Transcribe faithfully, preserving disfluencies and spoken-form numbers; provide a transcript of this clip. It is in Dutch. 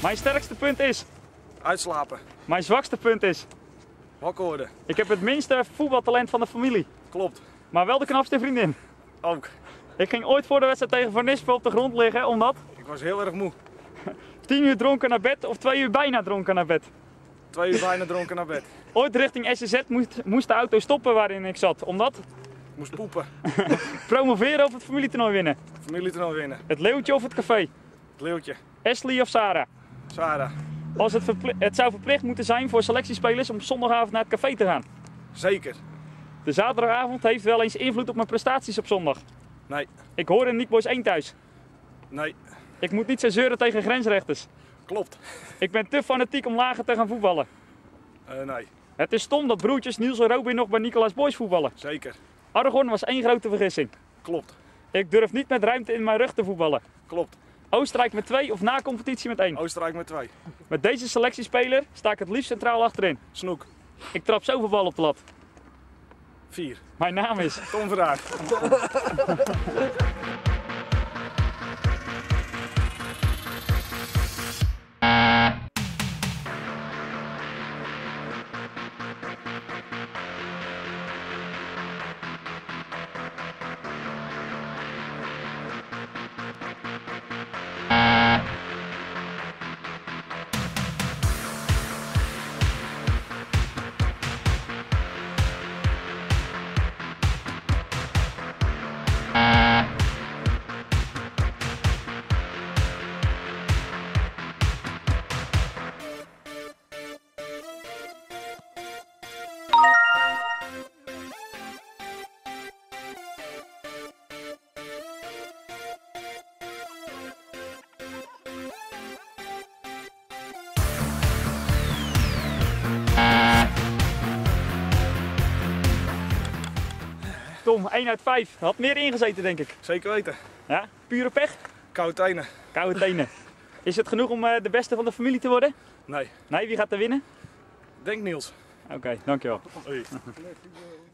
Mijn sterkste punt is? Uitslapen. Mijn zwakste punt is? Wakker worden. Ik heb het minste voetbaltalent van de familie. Klopt. Maar wel de knapste vriendin. Ook. Ik ging ooit voor de wedstrijd tegen Van Nispen op de grond liggen, omdat? Ik was heel erg moe. tien uur dronken naar bed of twee uur bijna dronken naar bed? Twee uur bijna dronken naar bed. Ooit richting S C Z moest, moest de auto stoppen waarin ik zat, omdat? Ik moest poepen. Promoveren of het familietoernooi winnen? Familietoernooi winnen. Het leeuwtje of het café? Het leeuwtje. Ashley of Sarah? Sarah. Als het, het zou verplicht moeten zijn voor selectiespelers om zondagavond naar het café te gaan. Zeker. De zaterdagavond heeft wel eens invloed op mijn prestaties op zondag. Nee. Ik hoor in Nickboys één thuis. Nee. Ik moet niet zo zeuren tegen grensrechters. Klopt. Ik ben te fanatiek om lager te gaan voetballen. Uh, nee. Het is stom dat broertjes Niels en Robin nog bij Nicolaas Boys voetballen. Zeker. Aragorn was één grote vergissing. Klopt. Ik durf niet met ruimte in mijn rug te voetballen. Klopt. Oostenrijk met twee of na competitie met één. Oostenrijk met twee. Met deze selectiespeler sta ik het liefst centraal achterin. Snoek. Ik trap zoveel bal op de lat. Vier. Mijn naam is Tom Verhaar. Tom, één uit vijf. Had meer ingezeten, denk ik. Zeker weten. Ja? Pure pech? Koude tenen. Koude tenen. Is het genoeg om uh, de beste van de familie te worden? Nee. Nee, wie gaat er winnen? Denk Niels. Oké, okay, dankjewel. Hoi.